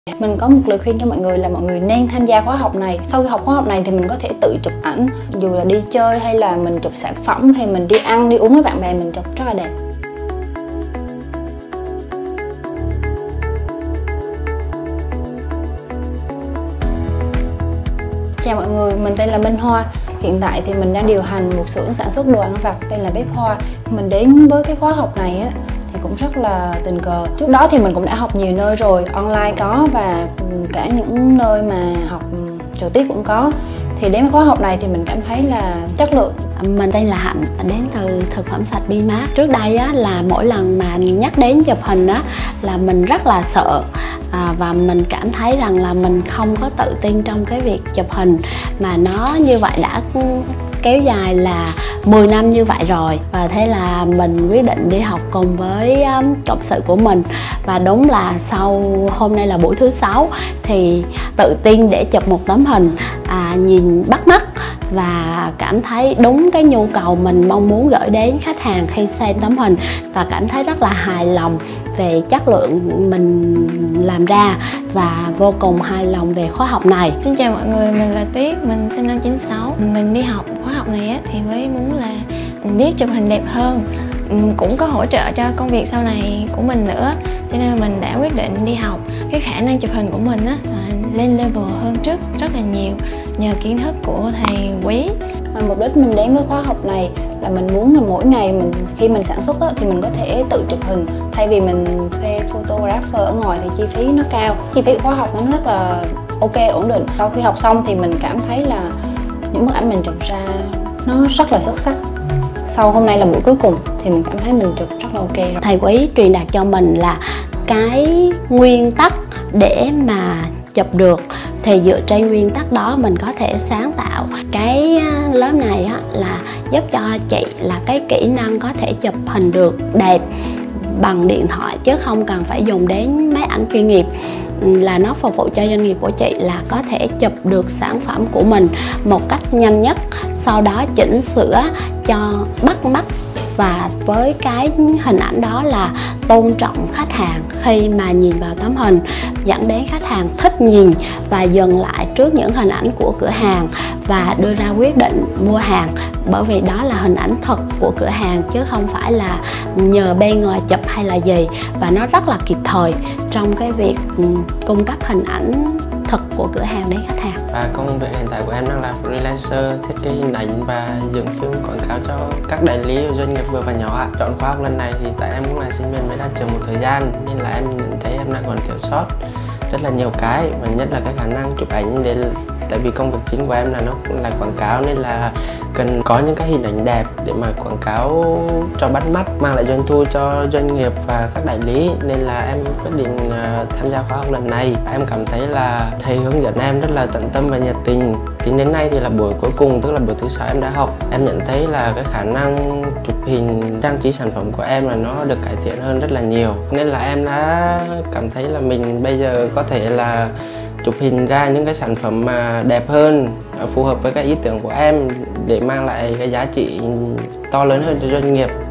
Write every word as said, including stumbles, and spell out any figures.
Mình có một lời khuyên cho mọi người là mọi người nên tham gia khóa học này. Sau khi học khóa học này thì mình có thể tự chụp ảnh, dù là đi chơi hay là mình chụp sản phẩm hay mình đi ăn, đi uống với bạn bè, mình chụp rất là đẹp. Chào mọi người, mình tên là Minh Hoa. Hiện tại thì mình đang điều hành một xưởng sản xuất đồ ăn vặt tên là Bếp Hoa. Mình đến với cái khóa học này á thì cũng rất là tình cờ. Trước đó thì mình cũng đã học nhiều nơi rồi, online có và cả những nơi mà học trực tiếp cũng có. Thì đến với khóa học này thì mình cảm thấy là chất lượng. Mình tên là Hạnh, đến từ thực phẩm sạch Bimax. Trước đây á, là mỗi lần mà nhắc đến chụp hình á, là mình rất là sợ à, và mình cảm thấy rằng là mình không có tự tin trong cái việc chụp hình, mà nó như vậy đã kéo dài là mười năm như vậy rồi. Và thế là mình quyết định đi học cùng với um, cộng sự của mình. Và đúng là sau hôm nay là buổi thứ sáu thì tự tin để chụp một tấm hình à, nhìn bắt mắt và cảm thấy đúng cái nhu cầu mình mong muốn gửi đến khách hàng khi xem tấm hình, và cảm thấy rất là hài lòng về chất lượng mình làm ra và vô cùng hài lòng về khóa học này. Xin chào mọi người, mình là Tuyết, mình sinh năm chín sáu. Mình đi học khóa học này á, thì với muốn là mình biết chụp hình đẹp hơn, cũng có hỗ trợ cho công việc sau này của mình nữa, cho nên mình đã quyết định đi học. Cái khả năng chụp hình của mình á, lên level hơn trước rất là nhiều nhờ kiến thức của thầy Quý. Mục đích mình đến với khóa học này là mình muốn là mỗi ngày mình khi mình sản xuất á, thì mình có thể tự chụp hình, thay vì mình thuê photographer ở ngoài thì chi phí nó cao. Chi phí của khóa học nó rất là ok, ổn định. Sau khi học xong thì mình cảm thấy là những bức ảnh mình chụp ra nó rất là xuất sắc. Sau hôm nay là buổi cuối cùng thì mình cảm thấy mình chụp rất là ok rồi. Thầy Quý truyền đạt cho mình là cái nguyên tắc để mà chụp được, thì dựa trên nguyên tắc đó mình có thể sáng tạo. Cái lớp này á, là giúp cho chị là cái kỹ năng có thể chụp hình được đẹp bằng điện thoại, chứ không cần phải dùng đến máy ảnh chuyên nghiệp, là nó phục vụ cho doanh nghiệp của chị là có thể chụp được sản phẩm của mình một cách nhanh nhất, sau đó chỉnh sửa cho bắt mắt, và với cái hình ảnh đó là tôn trọng khách hàng khi mà nhìn vào tấm hình, dẫn đến khách hàng thích nhìn và dừng lại trước những hình ảnh của cửa hàng và đưa ra quyết định mua hàng, bởi vì đó là hình ảnh thật của cửa hàng chứ không phải là nhờ bên ngoài chụp hay là gì. Và nó rất là kịp thời trong cái việc cung cấp hình ảnh thật của cửa hàng đến khách hàng. Và công việc hiện tại của em đang là freelancer, thiết kế hình ảnh và dựng phim quảng cáo cho các đại lý doanh nghiệp vừa và nhỏ ạ. Chọn khóa học lần này thì tại em cũng là sinh viên mới ra trường một thời gian, nên là em nhận thấy em đang còn thiếu sót rất là nhiều cái, và nhất là cái khả năng chụp ảnh. Để tại vì công việc chính của em là nó cũng là quảng cáo, nên là cần có những cái hình ảnh đẹp để mà quảng cáo cho bắt mắt, mang lại doanh thu cho doanh nghiệp và các đại lý. Nên là em quyết định uh, tham gia khóa học lần này. Em cảm thấy là thầy hướng dẫn em rất là tận tâm và nhiệt tình. Tính đến nay thì là buổi cuối cùng, tức là buổi thứ sáu em đã học. Em nhận thấy là cái khả năng chụp hình, trang trí sản phẩm của em là nó được cải thiện hơn rất là nhiều. Nên là em đã cảm thấy là mình bây giờ có thể là chụp hình ra những cái sản phẩm mà đẹp hơn, phù hợp với cái ý tưởng của em để mang lại cái giá trị to lớn hơn cho doanh nghiệp.